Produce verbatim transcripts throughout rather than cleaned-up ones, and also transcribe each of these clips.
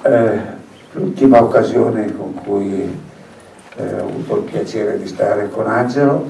eh, l'ultima occasione con cui eh, ho avuto il piacere di stare con Angelo,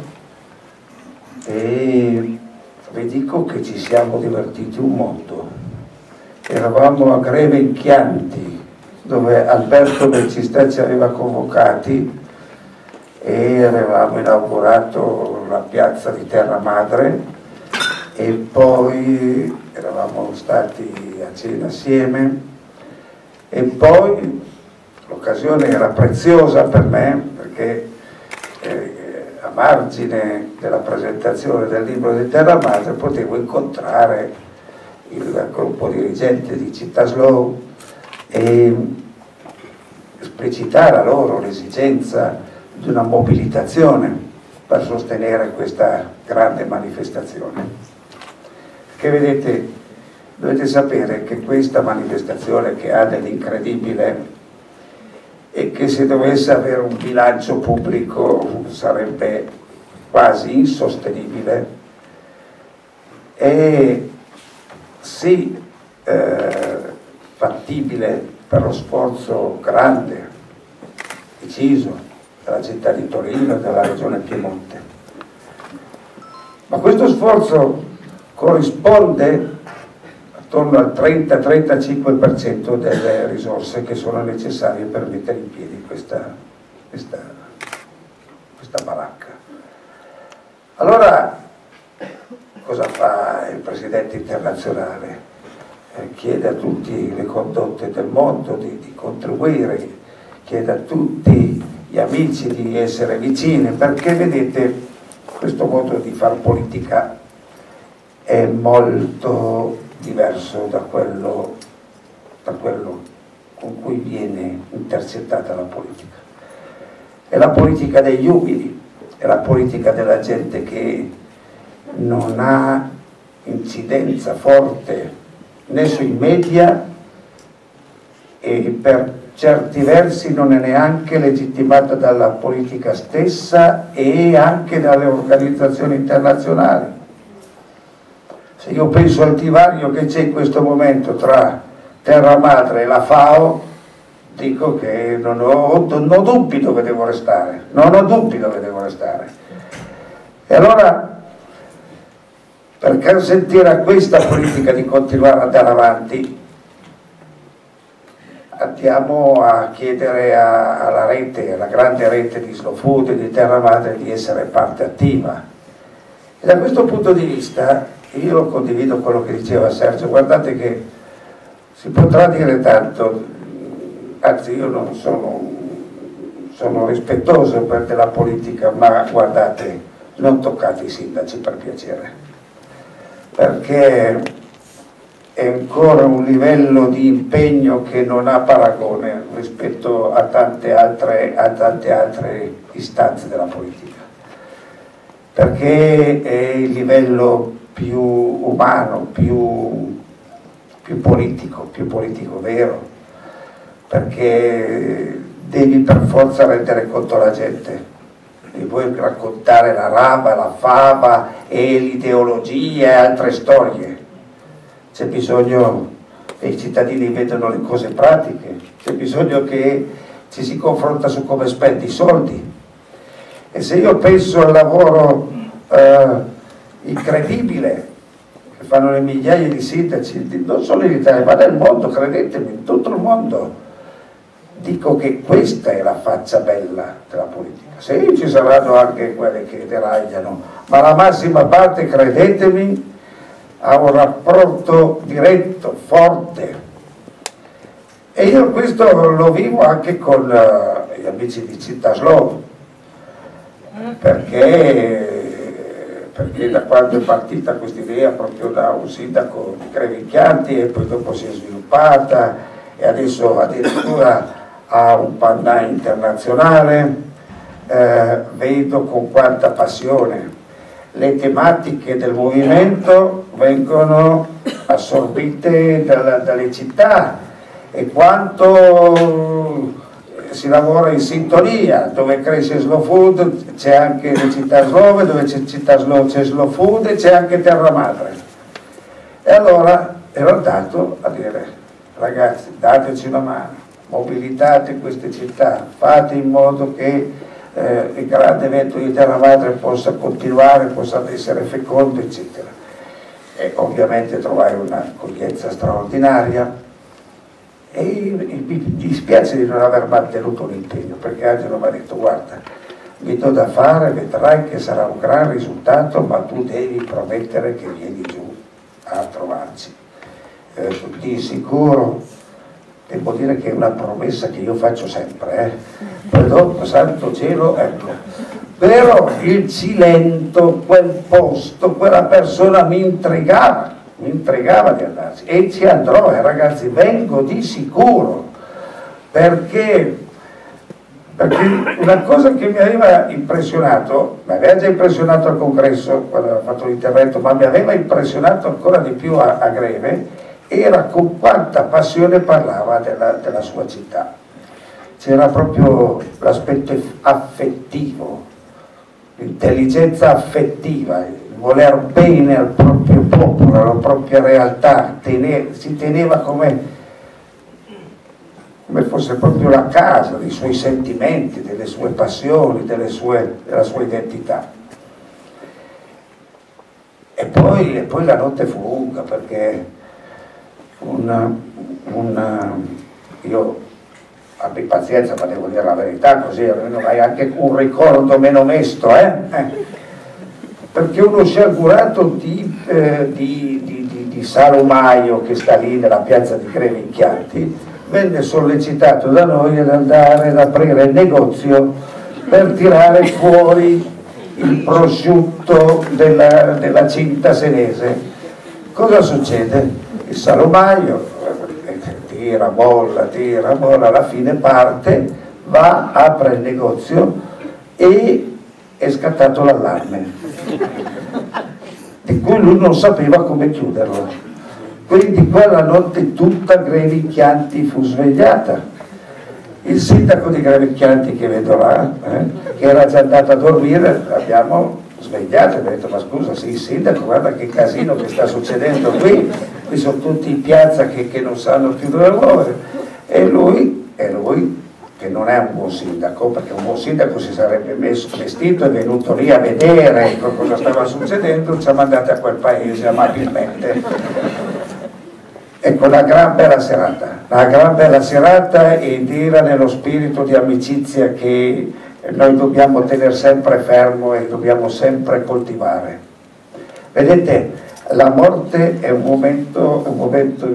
e vi dico che ci siamo divertiti un mondo. Eravamo a Greve in Chianti, dove Alberto Belcistà ci aveva convocati, e avevamo inaugurato la piazza di Terra Madre, e poi eravamo stati a cena assieme, e poi l'occasione era preziosa per me perché eh, a margine della presentazione del libro di Terra Madre potevo incontrare il gruppo dirigente di Città Slow e esplicitare a loro l'esigenza di una mobilitazione per sostenere questa grande manifestazione. Perché vedete, dovete sapere che questa manifestazione, che ha dell'incredibile e che se dovesse avere un bilancio pubblico sarebbe quasi insostenibile, è sì eh, fattibile per lo sforzo grande, deciso, della città di Torino e della regione Piemonte. Ma questo sforzo corrisponde attorno al trenta trentacinque per cento delle risorse che sono necessarie per mettere in piedi questa, questa, questa baracca. Allora, cosa fa il Presidente internazionale? Eh, chiede a tutte le condotte del mondo di, di contribuire, chiede a tutti gli amici di essere vicini, perché vedete, questo modo di fare politica è molto diverso da quello, da quello con cui viene intercettata la politica. È la politica degli umili, è la politica della gente che non ha incidenza forte né sui media e per certi versi non è neanche legittimata dalla politica stessa e anche dalle organizzazioni internazionali. Se io penso al divario che c'è in questo momento tra Terra Madre e la FAO, dico che non ho, non ho dubbi dove devo restare, non ho dubbi dove devo restare. E allora, per consentire a questa politica di continuare ad andare avanti, andiamo a chiedere a, alla rete, alla grande rete di Slow Food e di Terra Madre di essere parte attiva. E da questo punto di vista io condivido quello che diceva Sergio. Guardate che si potrà dire tanto, anzi io non sono, sono rispettoso della politica, ma guardate, non toccate i sindaci per piacere, perché è ancora un livello di impegno che non ha paragone rispetto a tante altre, a tante altre istanze della politica, perché è il livello più umano, più, più politico, più politico vero, perché devi per forza rendere conto alla gente. E vuoi raccontare la rava, la fava e l'ideologia e altre storie. C'è bisogno che i cittadini vedano le cose pratiche, c'è bisogno che ci si confronta su come spendi i soldi. E se io penso al lavoro eh, incredibile che fanno le migliaia di sindaci, non solo in Italia ma nel mondo, credetemi, in tutto il mondo, dico che questa è la faccia bella della politica. Sì, ci saranno anche quelle che deragliano, ma la massima parte, credetemi, ha un rapporto diretto, forte. E io questo lo vivo anche con uh, gli amici di Città Slow, perché, perché da quando è partita questa idea proprio da un sindaco di Greve in Chianti e poi dopo si è sviluppata e adesso addirittura ha un pandan internazionale, eh, vedo con quanta passione le tematiche del movimento vengono assorbite dalla, dalle città e quanto si lavora in sintonia. Dove cresce Slow Food c'è anche le città Slow, dove c'è città Slow c'è Slow Food e c'è anche Terra Madre. E allora ero andato a dire: ragazzi, dateci una mano. mobilitate queste città, fate in modo che eh, il grande evento di Terra Madre possa continuare, possa essere fecondo, eccetera. E ovviamente trovai un'accoglienza straordinaria e mi dispiace di non aver mantenuto l'impegno, perché Angelo mi ha detto: guarda, vi do da fare, vedrai che sarà un gran risultato, ma tu devi promettere che vieni giù a trovarci. Eh, di sicuro, devo dire che è una promessa che io faccio sempre, eh. Poi dopo, santo cielo, ecco. Però il Cilento, quel posto, quella persona mi intrigava, mi intrigava di andarci, e ci andrò, eh, ragazzi, vengo di sicuro, perché, perché una cosa che mi aveva impressionato, mi aveva già impressionato al congresso quando aveva fatto l'intervento, ma mi aveva impressionato ancora di più a, a Greve, era con quanta passione parlava della, della sua città. C'era proprio l'aspetto affettivo, l'intelligenza affettiva, il voler bene al proprio popolo, alla propria realtà, tenere, si teneva come, come fosse proprio la casa dei suoi sentimenti, delle sue passioni, delle sue, della sua identità. E poi, e poi la notte fu lunga, perché una, una, io abbi pazienza, ma devo dire la verità, così almeno hai anche un ricordo meno mesto, eh? Eh. Perché uno sciagurato di, eh, di, di, di, di Salomaio, che sta lì nella piazza di Greve in Chianti, venne sollecitato da noi ad andare ad aprire il negozio per tirare fuori il prosciutto della, della cinta senese. Cosa succede? Il Salomaio tira, molla, tira, molla, alla fine parte, va, apre il negozio e è scattato l'allarme, di cui lui non sapeva come chiuderlo. Quindi quella notte tutta Greve in Chianti fu svegliata. Il sindaco di Greve in Chianti, che vedo là, eh, che era già andato a dormire, l'abbiamo svegliato e ha detto: ma scusa, sì, sindaco, guarda che casino che sta succedendo qui, qui sono tutti in piazza che, che non sanno più dove muovere. E lui, e lui, che non è un buon sindaco, perché un buon sindaco si sarebbe messo vestito e venuto lì a vedere cosa stava succedendo, ci ha mandati a quel paese amabilmente. Ecco, la gran bella serata, la gran bella serata, ed era nello spirito di amicizia che noi dobbiamo tenere sempre fermo e dobbiamo sempre coltivare. Vedete, la morte è un momento, un momento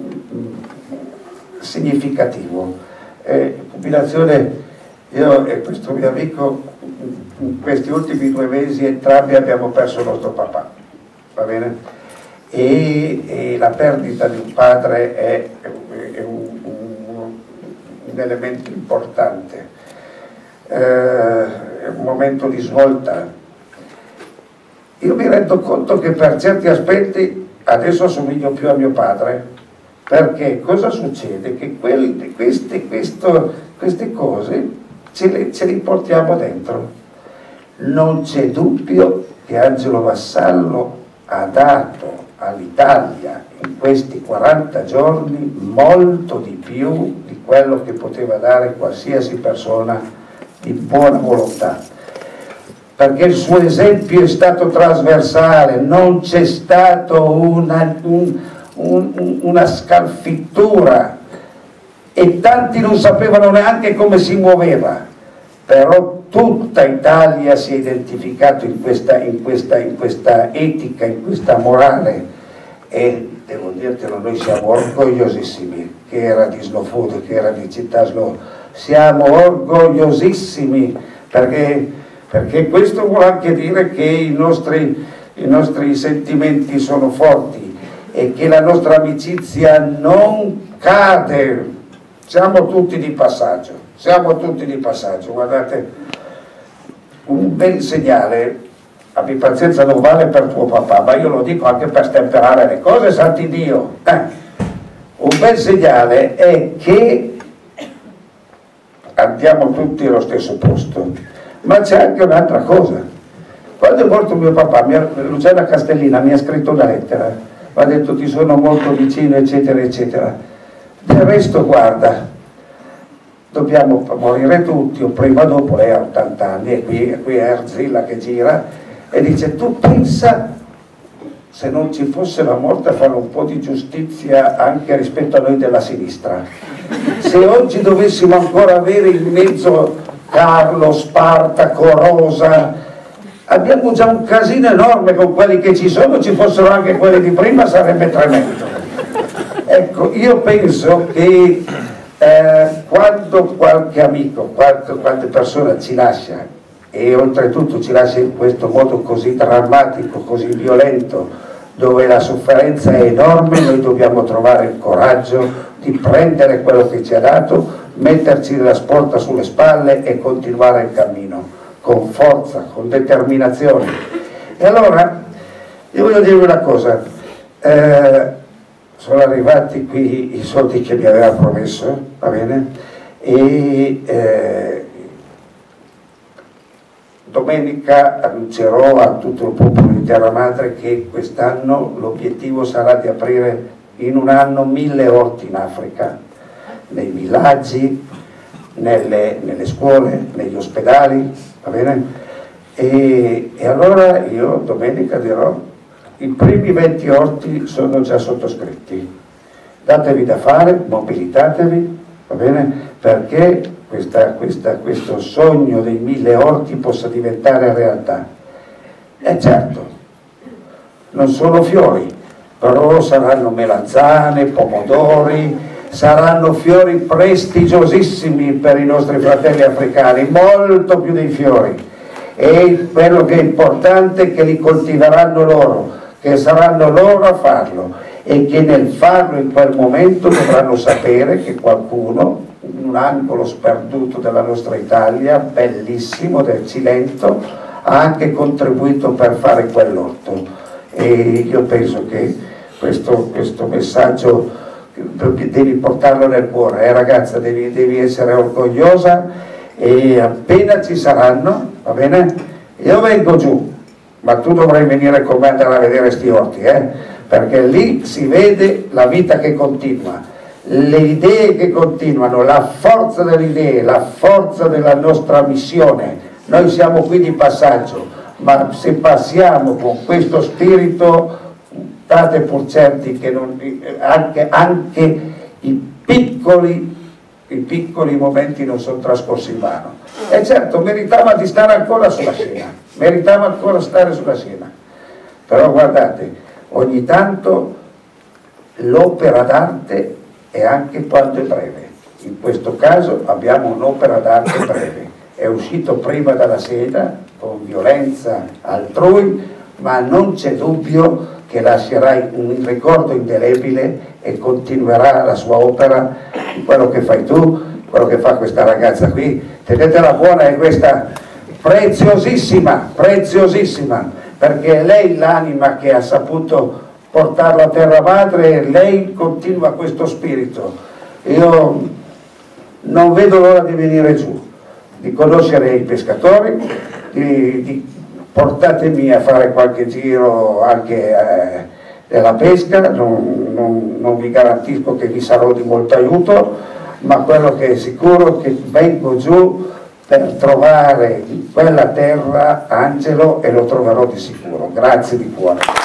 significativo. Eh, jubilazione, io e questo mio amico in questi ultimi due mesi entrambi abbiamo perso il nostro papà, va bene? E, e la perdita di un padre è, è un, un, un elemento importante. Eh, è un momento di svolta. Io mi rendo conto che per certi aspetti adesso assomiglio più a mio padre, perché cosa succede? Che quel, queste, questo, queste cose ce le, ce le portiamo dentro. Non c'è dubbio che Angelo Vassallo ha dato all'Italia in questi quaranta giorni molto di più di quello che poteva dare qualsiasi persona di buona volontà, perché il suo esempio è stato trasversale, non c'è stato una, un, un, una scalfittura, e tanti non sapevano neanche come si muoveva, però tutta Italia si è identificato in questa, in questa, in questa etica, in questa morale, e devo dirtelo, noi siamo orgogliosissimi che era di Slow Food, che era di Città Slow. Siamo orgogliosissimi, perché, perché questo vuol anche dire che i nostri, i nostri sentimenti sono forti e che la nostra amicizia non cade. Siamo tutti di passaggio, siamo tutti di passaggio. Guardate, un bel segnale, abbi pazienza, non vale per tuo papà, ma io lo dico anche per stemperare le cose, santi Dio. Eh. Un bel segnale è che andiamo tutti allo stesso posto, ma c'è anche un'altra cosa. Quando è morto mio papà, mia, Luciana Castellina mi ha scritto una lettera, mi ha detto: ti sono molto vicino, eccetera eccetera. Del resto, guarda, dobbiamo morire tutti, o prima o dopo. Lei ha ottanta anni e qui, e qui è Arzilla che gira e dice: tu pensa se non ci fosse la morte a fare un po' di giustizia anche rispetto a noi della sinistra. Se oggi dovessimo ancora avere in mezzo Carlo, Spartaco, Rosa, abbiamo già un casino enorme con quelli che ci sono, ci fossero anche quelli di prima sarebbe tremendo. Ecco, io penso che eh, quando qualche amico, qualche, qualche persona ci lascia, e oltretutto ci lascia in questo modo così drammatico, così violento, dove la sofferenza è enorme, noi dobbiamo trovare il coraggio di prendere quello che ci ha dato, metterci la sporta sulle spalle e continuare il cammino con forza, con determinazione. E allora io voglio dirvi una cosa, eh, sono arrivati qui i soldi che mi aveva promesso, va bene? E eh, domenica annuncerò a tutto il popolo di Terra Madre che quest'anno l'obiettivo sarà di aprire in un anno mille orti in Africa, nei villaggi, nelle, nelle scuole, negli ospedali, va bene? E, e allora io domenica dirò: i primi venti orti sono già sottoscritti, datevi da fare, mobilitatevi, va bene? Perché questa, questa, questo sogno dei mille orti possa diventare realtà. E certo, non sono fiori, però saranno melanzane, pomodori, saranno fiori prestigiosissimi per i nostri fratelli africani, molto più dei fiori. E quello che è importante è che li coltiveranno loro, che saranno loro a farlo, e che nel farlo in quel momento dovranno sapere che qualcuno, in un angolo sperduto della nostra Italia, bellissimo, del Cilento, ha anche contribuito per fare quell'orto. E io penso che questo, questo messaggio devi portarlo nel cuore, eh ragazza, devi, devi essere orgogliosa, e appena ci saranno, va bene? Io vengo giù, ma tu dovrai venire con me, andare a vedere sti orti, eh? Perché lì si vede la vita che continua, le idee che continuano, la forza delle idee, la forza della nostra missione. Noi siamo qui di passaggio, ma se passiamo con questo spirito, state pur certi che non, anche, anche i piccoli, i piccoli momenti non sono trascorsi in vano. E certo, meritava di stare ancora sulla scena, meritava ancora stare sulla scena. Però guardate, ogni tanto l'opera d'arte è anche quando è breve. In questo caso abbiamo un'opera d'arte breve. È uscito prima dalla seta, con violenza altrui, ma non c'è dubbio che lascerai un ricordo indelebile e continuerà la sua opera, quello che fai tu, quello che fa questa ragazza qui. Tenetela buona, è questa preziosissima, preziosissima, perché è lei l'anima che ha saputo portarlo a Terra Madre, e lei continua questo spirito. Io non vedo l'ora di venire giù, di conoscere i pescatori, di, di portatemi a fare qualche giro anche eh, della pesca. Non, non, non vi garantisco che vi sarò di molto aiuto, ma quello che è sicuro è che vengo giù per trovare in quella terra Angelo, e lo troverò di sicuro. Grazie di cuore.